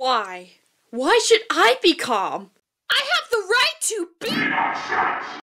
Why? Why should I be calm? I have the right to